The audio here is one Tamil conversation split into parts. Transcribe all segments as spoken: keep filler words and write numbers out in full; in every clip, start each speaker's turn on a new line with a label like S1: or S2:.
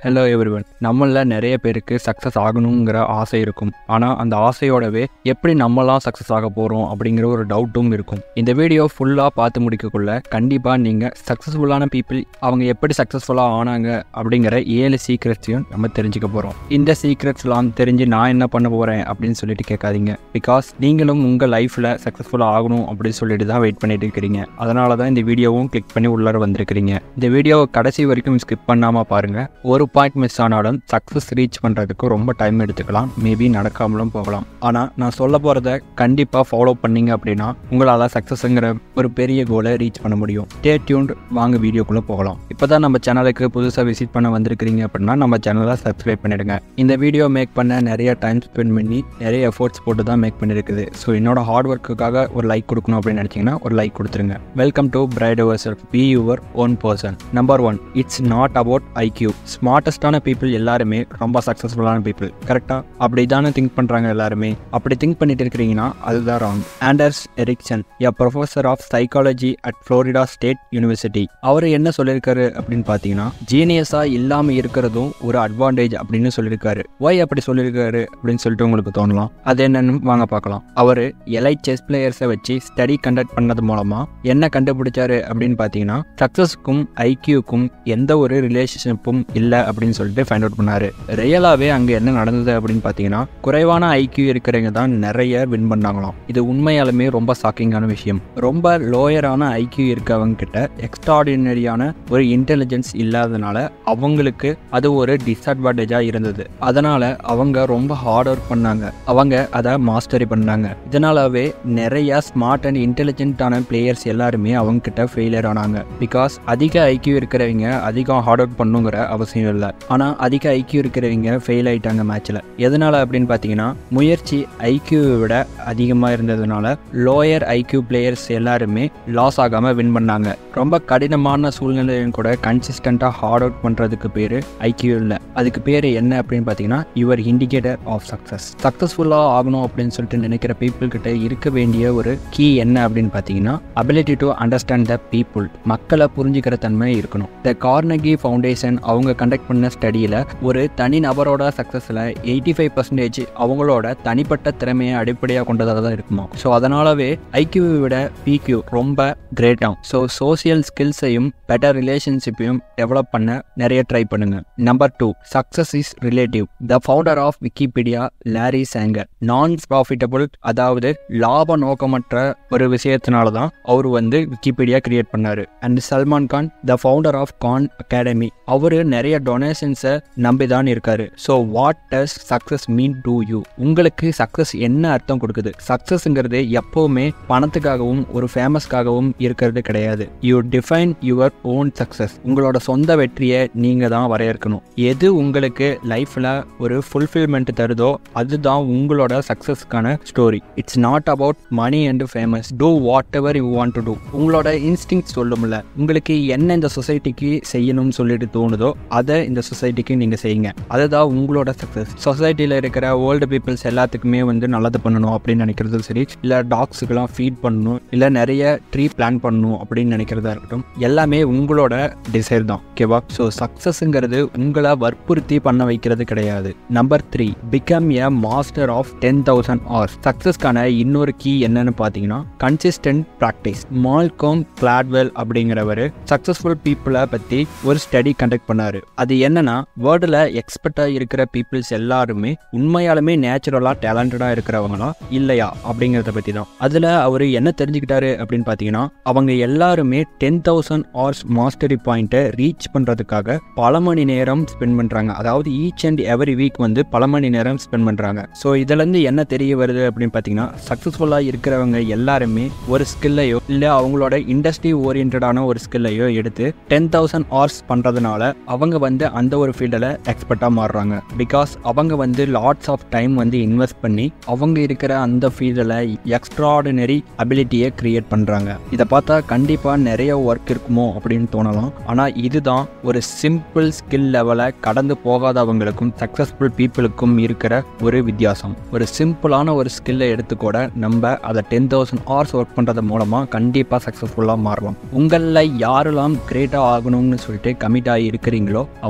S1: Hello everyone. நம்மள நிறைய பேருக்கு சக்ஸஸ் ஆகணுங்கிற ஆசை இருக்கும். ஆனால் அந்த ஆசையோடவே எப்படி நம்மளாம் சக்ஸஸ் ஆக போகிறோம் அப்படிங்கிற ஒரு டவுட்டும் இருக்கும். இந்த வீடியோ ஃபுல்லாக பார்த்து முடிக்கக்குள்ள கண்டிப்பாக நீங்கள் சக்ஸஸ்ஃபுல்லான பீப்புள் அவங்க எப்படி சக்ஸஸ்ஃபுல்லாக ஆனாங்க அப்படிங்கிற ஏழு சீக்ரெட்ஸையும் நம்ம தெரிஞ்சுக்க போகிறோம். இந்த சீக்ரெட்ஸ்லாம் தெரிஞ்சு நான் என்ன பண்ண போகிறேன் அப்படின்னு சொல்லிட்டு கேட்காதீங்க. பிகாஸ் நீங்களும் உங்கள் லைஃப்பில் சக்ஸஸ்ஃபுல்லாக ஆகணும் அப்படின்னு சொல்லிட்டு தான் வெயிட் பண்ணிட்டு இருக்கிறீங்க. அதனால தான் இந்த வீடியோவும் கிளிக் பண்ணி உள்ளார வந்திருக்கிறீங்க. இந்த வீடியோவை கடைசி வரைக்கும் ஸ்கிப் பண்ணாமல் பாருங்கள். ஒரு பாயிண்ட் மிஸ் ஆனாலும் சக்ஸஸ் ரீச் பண்ணுறதுக்கு ரொம்ப டைம் எடுத்துக்கலாம், மேபி நடக்காமலும் போகலாம். ஆனால் நான் சொல்ல போகிறத கண்டிப்பாக ஃபாலோ பண்ணிங்க அப்படின்னா உங்களால் சக்ஸஸ்ங்கிற ஒரு பெரிய கோலை ரீச் பண்ண முடியும். ஸ்டே டியூன்ட், வாங்க வீடியோக்குள்ளே போகலாம். இப்போ தான் நம்ம சேனலுக்கு புதுசாக விசிட் பண்ண வந்திருக்கிறீங்க அப்படின்னா நம்ம சேனலை சப்ஸ்கிரைப் பண்ணிடுங்க. இந்த வீடியோ மேக் பண்ண நிறைய டைம் ஸ்பெண்ட் பண்ணி நிறைய எஃபோர்ட்ஸ் போட்டு தான் மேக் பண்ணியிருக்குது. ஸோ என்னோட ஹார்ட் ஒர்க்குக்காக ஒரு லைக் கொடுக்கணும் அப்படின்னு நினச்சிங்கன்னா ஒரு லைக் கொடுத்துருங்க. Welcome to bright yourself, be your own person. Number one, it's not about IQ. ஸ்மார்ட்டஸ்டான பீப்புள் எல்லாருமே ரொம்ப சக்ஸஸ்ஃபுல்லான பீப்புள். கரெக்டாக அப்படி தானே திங்க் பண்ணுறாங்க எல்லாருமே. அப்படி திங்க் பண்ணிட்டு இருக்கிறீங்கன்னா அதுதான் wrong. Anders Ericsson, a professor of psychology at Florida State University, அவர் என்ன சொல்லியிருக்காரு அப்படின்னு பார்த்தீங்கன்னா ஜீனியஸாக இல்லாமல் இருக்கிறதும் ஒரு அட்வான்டேஜ் அப்படின்னு சொல்லியிருக்காரு. ஒய் அப்படி சொல்லியிருக்காரு அப்படின்னு சொல்லிட்டு உங்களுக்கு தோணலாம். அது என்னன்னு வாங்க பார்க்கலாம். அவர் எலைட் செஸ் பிளேயர்ஸை வச்சு ஸ்டடி கண்டக்ட் பண்ணது மூலமா என்ன கண்டுபிடிச்சாரு அப்படின்னு பார்த்தீங்கன்னா சக்ஸஸ்க்கும் ஐக்யூக்கும் எந்த ஒரு ரிலேஷன்ஷிப்பும் இல்லை அப்படின்னு சொல்லிட்டு ஃபைண்ட் அவுட் பண்ணாரு. ரியலாவே அங்க என்ன நடந்தது அப்படின்னு பாத்தீங்கன்னா குறைவான ஐக்யூ இருக்கிறவங்க தான் நிறைய வின் பண்ணாங்களாம். இது உண்மையாலுமே ரொம்ப ஷாக்கிங்கான விஷயம். ரொம்ப லோயரான ஐக்யூ இருக்கவங்க கிட்ட எக்ஸ்ட்ராடினரியான ஒரு இன்டெலிஜென்ஸ் இல்லாதனால அவங்களுக்கு அது ஒரு டிஸ்அட்வான்டேஜா இருந்தது. அதனால அவங்க ரொம்ப ஹார்ட் ஒர்க் பண்ணாங்க, அவங்க அதை மாஸ்டரி பண்ணாங்க. இதனாலவே நிறைய ஸ்மார்ட் அண்ட் இன்டெலிஜென்ட்டான பிளேயர்ஸ் எல்லாருமே அவங்க கிட்ட ஃபெயிலியர் ஆனாங்க. பிகாஸ் அதிக ஐக்யூ இருக்கிறவங்க அதிகம் ஹார்ட் ஒர்க் பண்ணுங்கிற அவசியம் இல்லை. ஆனால் அதிக ஐக்யூ இருக்கிறவங்க ஃபெயில் ஆயிட்டாங்க மேட்ச்ல. எதனால அப்படின்னு பார்த்தீங்கன்னா முயற்சி ஐக்யூவை விட அதிகமாக இருந்ததுனால லோயர் ஐக்யூ பிளேயர்ஸ் எல்லாருமே லாஸ் ஆகாம வின் பண்ணாங்க. ரொம்ப கடினமான சூழ்நிலையும் கூட கன்சிஸ்டண்டா ஹார்ட் ஒர்க் பண்றதுக்கு பேரு ஐக்யூ இல்லை. அதுக்கு பேரு என்ன அப்படின்னு பார்த்தீங்கன்னா யுவர் இண்டிகேட்டர் ஆஃப் சக்சஸ். சக்சஸ்ஃபுல்லாக ஆகணும் அப்படின்னு சொல்லிட்டு நினைக்கிற பீப்புள் கிட்ட இருக்க வேண்டிய ஒரு கீ என்ன அப்படின்னு பார்த்தீங்கன்னா ability to understand the people. மக்களை புரிஞ்சுக்கிற தன்மை இருக்கணும். த கார்னகி ஃபவுண்டேஷன் அவங்க கண்டக்ட் பண்ண ஸ்டடியில் ஒரு தனி நபரோட சக்ஸஸில் எயிட்டி ஃபைவ் பர்சன்டேஜ் அவங்களோட தனிப்பட்ட திறமையை அடிப்படையாக கொண்டதாக தான் இருக்குமா. ஸோ அதனாலவே ஐக்யூவை விட பிக்யூ ரொம்ப கிரேட்டாகும். ஸோ சோசியல் ஸ்கில்ஸையும் பெட்டர் ரிலேஷன்ஷிப்பையும் டெவலப் பண்ண நிறைய ட்ரை பண்ணுங்க. Number two, success is relative. The founder of Wikipedia Larry Sanger non profitable, அதாவது லாப நோக்கமற்ற ஒரு விஷயத்தினால தான் அவர் வந்து விக்கிபீடியா கிரியேட் பண்ணாரு. And Salman Khan, the founder of Khan Academy, அவரு நிறைய டொனேஷன்ஸை நம்பி தான் இருக்காரு. So what does success mean to you? உங்களுக்கு சக்ஸஸ் என்ன அர்த்தம் கொடுக்குது? சக்ஸஸ்ங்கிறது எப்பவுமே பணத்துக்காகவும் ஒரு ஃபேமஸ்க்காகவும் இருக்கிறது கிடையாது. You define your own success. உங்களோட சொந்த வெற்றியை நீங்க தான் வரையறுக்கணும். எது உங்களுக்கு லைஃப்ல ஒரு ஃபுல்ஃபில்மெண்ட் தருதோ அதுதான் உங்களோட சக்ஸஸ்க்கான story. It's not about money and famous. Do whatever you want to do. உங்களோட இன்ஸ்டிங்க்ட் சொல்லும்ல, உங்களுக்கு என்ன இந்த சொசைட்டிக்கு செய்யணும்னு சொல்லிட்டு தோணுதோ அதை இந்த சொசைட்டிக்கு நீங்க செய்யுங்க. அதுதான் உங்களோட சக்ஸஸ். சொசைட்டியில் இருக்கிற ஓல்டு பீப்புள்ஸ் எல்லாத்துக்குமே வந்து நல்லது பண்ணணும் அப்படின்னு நினைக்கிறதும் சரி, இல்லை டாக்ஸுக்கெல்லாம் ஃபீட் பண்ணணும், இல்லை நிறைய ட்ரீ பிளான் பண்ணணும் அப்படின்னு நினைக்கிறதா இருக்கட்டும், எல்லாமே உங்களோட டிசைர் தான். ஓகேவா? ஸோ சக்ஸஸ்ங்கிறது உங்களை வற்புறுத்தி பண்ண வைக்கிறது கிடையாது. Number three, become a master of ten thousand hours. சக்ஸஸ்க்கான இன்னொரு கீ என்னன்னு பார்த்தீங்கன்னா கன்சிஸ்டன்ட் ப்ராக்டிஸ். மால்கம் கிளாட்வெல் அப்படிங்கிறவர் சக்ஸஸ்ஃபுல் பீப்புளை பற்றி ஒரு ஸ்டடி கண்டக்ட் பண்ணாரு. அது என்னன்னா வேர்ல்டுல எக்ஸ்பர்ட்டா இருக்கிற பீப்புள்ஸ் எல்லாருமே உண்மையாலுமே நேச்சுரலா டேலண்டடா இருக்கிறவங்களா இல்லையா அப்படிங்கறத பத்தி தான். அதுல அவரு என்ன தெரிஞ்சுக்கிட்டாரு அப்படின்னு பாத்தீங்கன்னா அவங்க எல்லாருமே டென் தௌசண்ட் ஹவர்ஸ் மாஸ்டரி பாயிண்ட்டை ரீச் பண்றதுக்காக பல மணி நேரம் ஸ்பெண்ட் பண்றாங்க. அதாவது ஈச் அண்ட் எவரி வீக் வந்து பல மணி நேரம் ஸ்பெண்ட் பண்றாங்க. ஸோ இதுல இருந்து என்ன தெரிய வருது அப்படின்னு பாத்தீங்கன்னா சக்சஸ்ஃபுல்லா இருக்கிறவங்க எல்லாருமே ஒரு ஸ்கில்லையோ இல்ல அவங்களோட இண்டஸ்ட்ரி ஓரியன்டான ஒரு ஸ்கில்லையோ எடுத்து டென் தௌசண்ட் ஹவர்ஸ் பண்றதுனால அவங்க வந்து அந்த ஒரு ஃபீல்டில் எக்ஸ்பர்ட்டாக மாறுறாங்க. பிகாஸ் அவங்க வந்து லாட்ஸ் ஆஃப் டைம் வந்து இன்வெஸ்ட் பண்ணி அவங்க இருக்கிற அந்த ஃபீல்டில் எக்ஸ்ட்ராடினரி அபிலிட்டியை கிரியேட் பண்ணுறாங்க. இதை பார்த்தா கண்டிப்பாக நிறைய ஒர்க் இருக்குமோ அப்படின்னு தோணலாம். ஆனால் இதுதான் ஒரு சிம்பிள் ஸ்கில் லெவலை கடந்து போகாதவங்களுக்கும் சக்ஸஸ்ஃபுல் பீப்புளுக்கும் இருக்கிற ஒரு வித்தியாசம். ஒரு சிம்பிளான ஒரு ஸ்கில்லை எடுத்து கூட நம்ம அதை டென் தௌசண்ட் ஹவர்ஸ் ஒர்க் பண்ணுறது மூலமாக கண்டிப்பாக சக்ஸஸ்ஃபுல்லாக மாறலாம். உங்களில் யாரெல்லாம் கிரேட்டாக ஆகணும்னு சொல்லிட்டு கமிட் ஆகி இருக்கிறீங்களோ அவங்க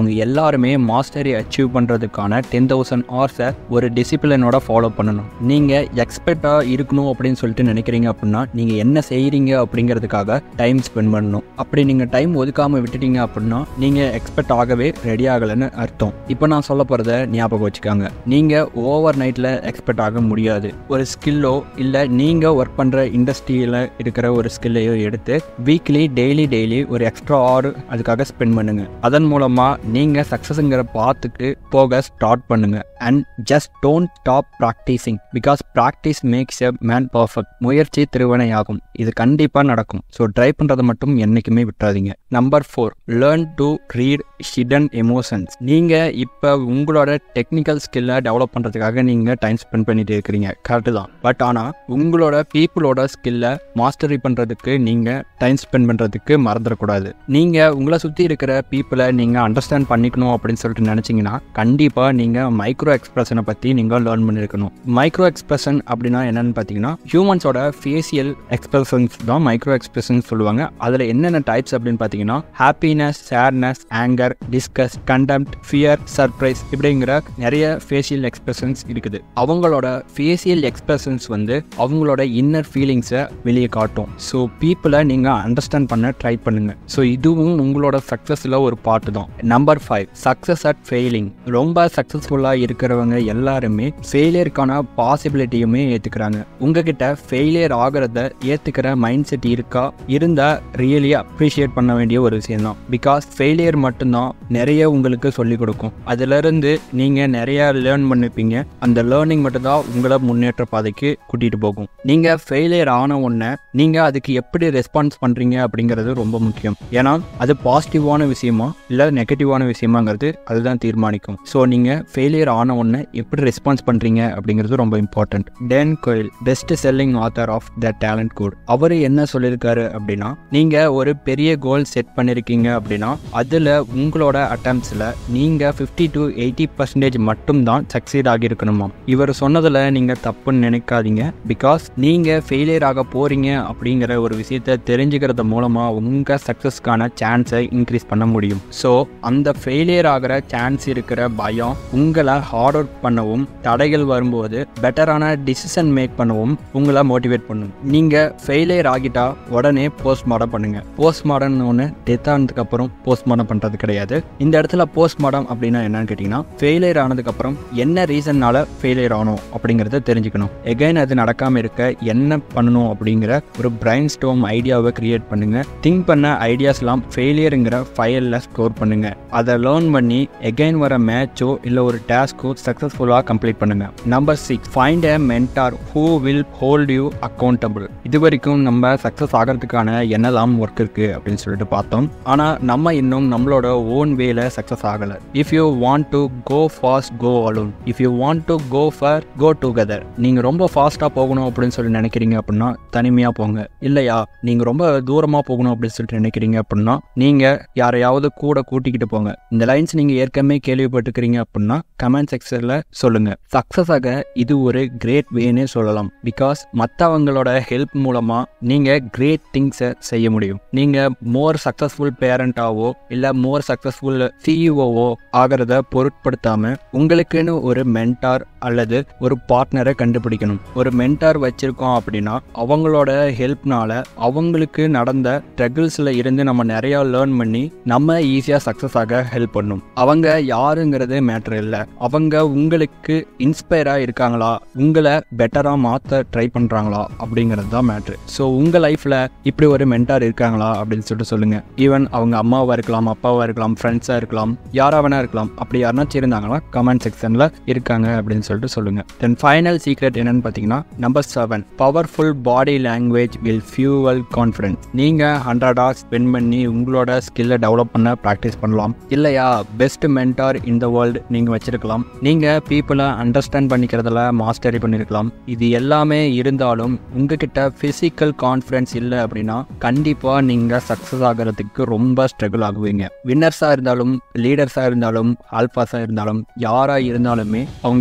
S1: அவங்க எல்லாருமே மாஸ்டரி அச்சீவ் பண்ணுறதுக்கான டென் தௌசண்ட் ஹவர்ஸை ஒரு டிசிப்ளினோட ஃபாலோ பண்ணணும். நீங்கள் எக்ஸ்பர்ட்டாக இருக்கணும் அப்படின்னு சொல்லிட்டு நினைக்கிறீங்க அப்படின்னா நீங்கள் என்ன செய்கிறீங்க அப்படிங்கிறதுக்காக டைம் ஸ்பெண்ட் பண்ணணும். அப்படி நீங்கள் டைம் ஒதுக்காமல் விட்டுட்டீங்க அப்படின்னா நீங்கள் எக்ஸ்பர்ட் ஆகவே ரெடி ஆகலைன்னு அர்த்தம். இப்போ நான் சொல்ல போகிறத ஞாபகம் வச்சுக்காங்க. நீங்கள் ஓவர் நைட்டில் எக்ஸ்பர்ட் ஆக முடியாது. ஒரு ஸ்கில்லோ இல்லை நீங்கள் ஒர்க் பண்ணுற இண்டஸ்ட்ரியில் இருக்கிற ஒரு ஸ்கில்லையோ எடுத்து வீக்லி டெய்லி டெய்லி ஒரு எக்ஸ்ட்ரா ஆர் அதுக்காக ஸ்பெண்ட் பண்ணுங்க. அதன் மூலமா நீங்க சக்சஸ்ங்கிற பாத்துக்கு போக ஸ்டார்ட் பண்ணுங்க. And just don't stop practising because practice makes a man perfect. முயற்சி திருவினையாகும். இது கண்டிப்பா நடக்கும். ஸோ ட்ரை பண்றதை மட்டும் என்னைக்குமே விட்டுறாதீங்க. Number four, learn to read hidden emotions. நீங்க இப்ப உங்களோட டெக்னிக்கல் ஸ்கில்லை டெவலப் பண்றதுக்காக நீங்க டைம் ஸ்பெண்ட் பண்ணிட்டு இருக்கிறீங்க, கரெக்ட் தான். பட் ஆனா உங்களோட பீப்புளோட ஸ்கில்லை மாஸ்டரி பண்றதுக்கு நீங்க டைம் ஸ்பெண்ட் பண்றதுக்கு மறந்துடக்கூடாது. நீங்க உங்களை சுத்தி இருக்கிற பீப்புளை நீங்க அண்டர்ஸ்டாண்ட் பண்ணிக்கணும் அப்படின்னு சொல்லிட்டு நினைச்சீங்கன்னா கண்டிப்பா நீங்க மைக்ரோ எக்ஸ்பிரஷனை பத்தி நீங்க லேர்ன் பண்ணிருக்கணும். மைக்ரோ எக்ஸ்பிரஷன் அப்படின்னா என்னன்னு பாத்தீங்கன்னா ஹியூமன்ஸோட ஃபேஷியல் எக்ஸ்பிரஷன்ஸ் தான் மைக்ரோ எக்ஸ்பிரஷன் சொல்லுவாங்க. அதுல என்னென்ன டைப்ஸ் அப்படின்னு பாத்தீங்கன்னா happiness, sadness, anger, disgust, contempt, fear, surprise இப்படிங்கிற நிறைய ஃபேஷியல் எக்ஸ்பிரஷன்ஸ் இருக்குது. அவங்களோட ஃபேஷியல் எக்ஸ்பிரஷன்ஸ் வந்து அவங்களோட இன்னர் ஃபீலிங்ஸை வெளியே காட்டும். ஸோ பீப்புளை நீங்க அண்டர்ஸ்டாண்ட் பண்ண ட்ரை பண்ணுங்க. ஸோ இதுவும் உங்களோட சக்ஸஸ்ல ஒரு பார்ட் தான். Number five, success at failing. ரொம்ப சக்ஸஸ்ஃபுல்லாக இருக்கிறவங்க எல்லாருமே ஃபெயிலியருக்கான பாசிபிலிட்டியுமே ஏற்றுக்கிறாங்க. உங்ககிட்ட ஃபெயிலியர் ஆகிறத ஏற்றுக்கிற மைண்ட் செட் இருக்கா? இருந்தால் ரியலி அப்ரிஷியேட் பண்ண வேண்டிய ஒரு விஷயம் தான். பிகாஸ் ஃபெயிலியர் மட்டும்தான் நிறைய உங்களுக்கு சொல்லிக் கொடுக்கும். அதிலிருந்து நீங்கள் நிறைய லேர்ன் பண்ணிப்பீங்க. அந்த லேர்னிங் மட்டும்தான் உங்களை முன்னேற்ற பாதைக்கு கூட்டிகிட்டு போகும். நீங்கள் ஃபெயிலியர் ஆன உடனே நீங்கள் அதுக்கு எப்படி ரெஸ்பான்ஸ் பண்ணுறீங்க அப்படிங்கிறது ரொம்ப முக்கியம். ஏன்னா அது பாசிட்டிவான விஷயமா இல்லை நெகட்டிவான விஷயமாங்கிறது அதுதான் தீர்மானிக்கும். ஸோ நீங்கள் ஃபெயிலியர் ஆன உடனே எப்படி ரெஸ்பான்ஸ் பண்ணுறீங்க அப்படிங்கிறது ரொம்ப important. Dan Coyle, best selling author of the talent code, அவர் என்ன சொல்லியிருக்காரு அப்படின்னா நீங்கள் ஒரு பெரிய கோல் செட் பண்ணியிருக்கீங்க அப்படின்னா அதில் உங்களோட அட்டம்ப்ஸில் நீங்கள் ஃபிஃப்டி டு எயிட்டி பர்சன்டேஜ் மட்டும்தான் சக்சீட் ஆகியிருக்கணுமா. இவர் சொன்னதில் நீங்கள் தப்புன்னு நினைக்காதீங்க. பிகாஸ் நீங்கள் ஃபெயிலியர் ஆக போகிறீங்க அப்படிங்கிற ஒரு விஷயத்தை தெரிஞ்சுக்கிறது மூலமாக உங்கள் சக்ஸஸ்க்கான சான்ஸை இன்க்ரீஸ் பண்ண முடியும். ஸோ அந்த ஃபெயிலியர் ஆகிற சான்ஸ் இருக்கிற பயம் உங்களை ஹார்ட் ஒர்க் பண்ணவும், தடைகள் வரும்போது பெட்டரான டிசிஷன் மேக் பண்ணவும் உங்களை மோட்டிவேட் பண்ணும். நீங்கள் ஃபெயிலியர் ஆகிட்டா உடனே போஸ்ட்மார்டம் பண்ணுங்க. போஸ்ட்மார்டம்னு ஒன்று டெத் ஆனதுக்கப்புறம் போஸ்ட்மார்டம் பண்ணுறது கிடையாது. இந்த இடத்துல போஸ்ட்மார்டம் அப்படின்னா என்னன்னு கேட்டிங்கன்னா ஃபெயிலியர் ஆனதுக்கப்புறம் என்ன ரீசன்னால ஃபெயிலியர் ஆனோம் அப்படிங்கிறத தெரிஞ்சுக்கணும். எகைன் அது நடக்காமல் இருக்க என்ன பண்ணணும் அப்படிங்கிற ஒரு பிரைன் ஸ்டார்ம் ஐடியாவை கிரியேட் பண்ணுங்க. திங்க் பண்ண ஐடியாஸ்லாம் ஃபெயிலியருங்கிற ஃபைலில் ஸ்டோர் பண்ணுங்க. அதை லேர்ன் பண்ணி எகைன் வர மேட்சோ இல்லை ஒரு டாஸ்கோ சக்ஸஸ்ஃபுல்லாக கம்ப்ளீட் பண்ணுங்க. Number six, find a mentor who will hold you accountable. இது வரைக்கும் நம்ம சக்ஸஸ் ஆகிறதுக்கான என்னெல்லாம் ஒர்க் இருக்கு அப்படின்னு சொல்லிட்டு பார்த்தோம். ஆனால் நம்ம இன்னும் நம்மளோட ஓன் வேல சக்ஸஸ் ஆகலை. If you want to go fast go alone, if you want to go far go together. நீங்கள் ரொம்ப ஃபாஸ்ட்டாக போகணும் அப்படின்னு சொல்லி நினைக்கிறீங்க அப்படின்னா தனிமையாக போங்க. இல்லையா நீங்கள் ரொம்ப தூரமாக போகணும் அப்படின்னு சொல்லிட்டு நினைக்கிறீங்க அப்படின்னா நீங்கள் யாரையாவது கூட கூட்டிக்கிட்டு போங்க. இந்த லைன்ஸ் நீங்கள் ஏற்கனவே கேள்விப்பட்டுக்கிறீங்க அப்படின்னா கமெண்ட் செக்ஷனில் சொல்லுங்கள். சக்ஸஸ் ஆக இது ஒரு கிரேட் வேனே சொல்லலாம். பிகாஸ் மற்றவங்களோட ஹெல்ப் மூலமாக நீங்கள் கிரேட் திங்ஸை செய்ய முடியும். நீங்கள் மோர் சக்ஸஸ்ஃபுல் பேரண்டாவோ இல்லை மோர் சக்ஸஸ்ஃபுல் சிஇஓவோ ஆகிறத பொருட்படுத்தாமல் உங்களுக்குன்னு ஒரு மென்டார் அல்லது ஒரு பார்ட்னரை கண்டுபிடிக்கணும். ஒரு மென்டார் வச்சிருக்கோம் அப்படின்னா அவங்களோட ஹெல்ப்னால அவங்களுக்கு நடந்த ஸ்ட்ரகிள்ஸில் இருந்து நம்ம நிறையா லேர்ன் பண்ணி நம்ம ஈஸியாக சக்ஸஸ் ஆக ஹெல்ப் பண்ணும். அவங்க யாருங்கிறது மேட்ரு இல்லை, அவங்க உங்களுக்கு இன்ஸ்பயராக இருக்காங்களா, உங்களை பெட்டராக மாற்ற ட்ரை பண்ணுறாங்களா அப்படிங்கிறது தான் மேட்ரு. ஸோ உங்கள் லைஃப்பில் இப்படி ஒரு மென்டார் இருக்காங்களா அப்படின்னு சொல்லிட்டு சொல்லுங்கள். ஈவன் அவங்க அம்மாவாக இருக்கலாம், அப்பாவாக இருக்கலாம், ஃப்ரெண்ட்ஸாக இருக்கலாம், யாராவனா இருக்கலாம். அப்படி யாருனாச்சும் இருந்தாங்களா கமெண்ட் செக்ஷனில் இருக்காங்க அப்படின்னு சொல்லிட்டு சொல்லுங்கள். தென் ஃபைனல் சீக்ரெட் என்னன்னு பார்த்தீங்கன்னா number seven, powerful body language will fuel confidence. நீங்கள் ஹண்ட்ரட் ஹவர்ஸ் ஸ்பெண்ட் பண்ணி உங்களோட ஸ்கில்லை டெவலப் பண்ண ப்ராக்டிஸ் பண்ணலாம். இல்லையா best mentor in the world நீங்கள் வச்சிருக்கலாம். நீங்கள் பீப்புளை அண்டர்ஸ்டாண்ட் பண்ணிக்கிறதுல மாஸ்டரி பண்ணியிருக்கலாம். இது எல்லாமே இருந்தாலும் உங்ககிட்ட ஃபிசிக்கல் கான்ஃபிடன்ஸ் இல்லை அப்படின்னா கண்டிப்பாக நீங்கள் சக்ஸஸ் ஆகிறதுக்கு ரொம்ப ஸ்ட்ரகிள் ஆகுவீங்க. வின்னர்ஸாக இருந்தாலும், லீடர்ஸாக இருந்தாலும், ஆல்ஃபாஸாக இருந்தாலும், யாராக இருந்தாலுமே அவங்க எல்லாருமே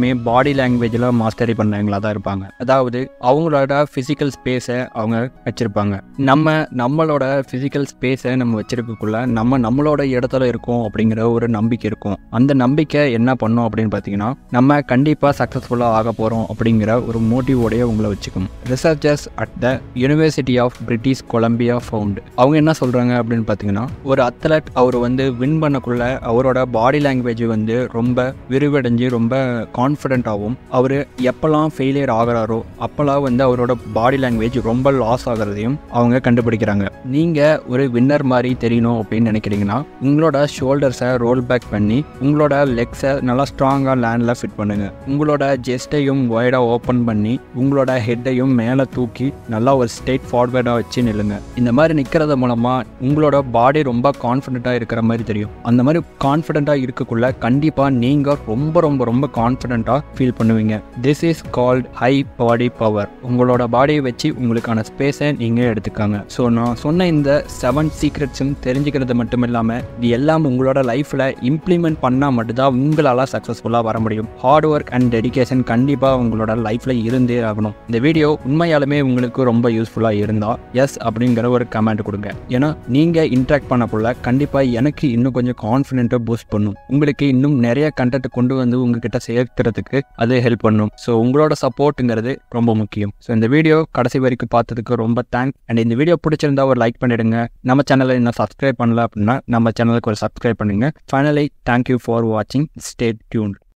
S1: எல்லாருமே பாடி லாங்குவேஜில் மாஸ்டரி பண்ணவங்களா தான் இருப்பாங்க. அதாவது அவங்களோட ஃபிசிக்கல் ஸ்பேஸை அவங்க வச்சுருப்பாங்க. நம்ம நம்மளோட ஃபிசிக்கல் ஸ்பேஸை நம்ம வச்சுருக்கக்குள்ள நம்ம நம்மளோட இடத்துல இருக்கோம் அப்படிங்கிற ஒரு நம்பிக்கை இருக்கும். அந்த நம்பிக்கை என்ன பண்ணோம் அப்படின்னு பார்த்தீங்கன்னா, நம்ம கண்டிப்பாக சக்ஸஸ்ஃபுல்லாக ஆக போகிறோம் அப்படிங்கிற ஒரு மோட்டிவோடைய உங்களை வச்சுக்கும். Researchers at the University of British Columbia found அவங்க என்ன சொல்கிறாங்க அப்படின்னு பார்த்தீங்கன்னா, ஒரு அத்லட் அவர் வந்து வின் பண்ணக்குள்ள அவரோட பாடி லாங்குவேஜ் வந்து ரொம்ப விரிவடைஞ்சு ரொம்ப கான்ஃபிடென்ட்டாகவும், அவர் எப்போல்லாம் ஃபெயிலியர் ஆகிறாரோ அப்போல்லாம் வந்து அவரோட பாடி லாங்குவேஜ் ரொம்ப லாஸ் ஆகிறதையும் அவங்க கண்டுபிடிக்கிறாங்க. நீங்கள் ஒரு வின்னர் மாதிரி தெரியணும் அப்படின்னு நினைக்கிறீங்கன்னா, உங்களோட ஷோல்டர்ஸை ரோல் பேக் பண்ணி உங்களோட லெக்ஸை நல்லா ஸ்ட்ராங்காக லேண்டில் ஃபிட் பண்ணுங்கள். உங்களோட ஜெஸ்ட்டையும் வைடாக ஓப்பன் பண்ணி உங்களோட ஹெட்டையும் மேலே தூக்கி நல்லா ஒரு ஸ்ட்ரெயிட் ஃபார்வர்டாக வச்சு நில்லுங்க. இந்த மாதிரி நிற்கிறது மூலமாக உங்களோட பாடி ரொம்ப கான்ஃபிடென்ட்டாக இருக்கிற மாதிரி தெரியும். அந்த மாதிரி கான்ஃபிடென்ட்டாக இருக்கக்குள்ள கண்டிப்பாக நீங்கள் ரொம்ப ரொம்ப ரொம்ப கான்ஃபிடென்ட்டாக ஃபீல் பண்ணுவீங்க. This is called high body power. உங்களோட பாடியை வச்சு உங்களுக்கான ஸ்பேஸை நீங்கள் எடுத்துக்காங்க. ஸோ நான் சொன்ன இந்த செவன் சீக்ரெட்ஸும் தெரிஞ்சுக்கிறது மட்டும் இல்லாமல் இது எல்லாம் உங்களோட லைஃப்பில் இம்ப்ளிமெண்ட் பண்ணால் மட்டும்தான் உங்களால் சக்ஸஸ்ஃபுல்லாக வர முடியும். ஹார்ட் ஒர்க் அண்ட் டெடிகேஷன் கண்டிப்பாக உங்களோட லைஃப்பில் இருந்தே ஆகணும். இந்த வீடியோ உண்மையாலுமே உங்களுக்கு ரொம்ப யூஸ்ஃபுல்லாக இருந்தால் எஸ் அப்படிங்கிற ஒரு கமெண்ட் கொடுங்க. ஏன்னா நீங்கள் இன்ட்ராக்ட் பண்ணக்குள்ள கண்டிப்பாக எனக்கு இன்னும் கொஞ்சம் கான்ஃபிடென்ட்டாக பூஸ்ட் பண்ணும். உங்களுக்கு இன்னும் நிறைய கண்டென்ட் கொண்டு வந்து உங்ககிட்ட சேர்க்கிறதுக்கு அது ஹெல்ப் பண்ணும். ஸோ உங்களோட சப்போர்ட்டுங்கிறது ரொம்ப முக்கியம். ஸோ இந்த வீடியோ கடைசி வரைக்கும் பார்த்ததுக்கு ரொம்ப தேங்க்ஸ். அண்ட் இந்த வீடியோ பிடிச்சிருந்தா ஒரு லைக் பண்ணிடுங்க. நம்ம சேனலை இன்னும் சப்ஸ்கிரைப் பண்ணல அப்படின்னா நம்ம சேனலுக்கு ஒரு சப்ஸ்கிரைப் பண்ணுங்க. ஃபைனலி தேங்க்யூ ஃபார் வாட்சிங். Stay tuned.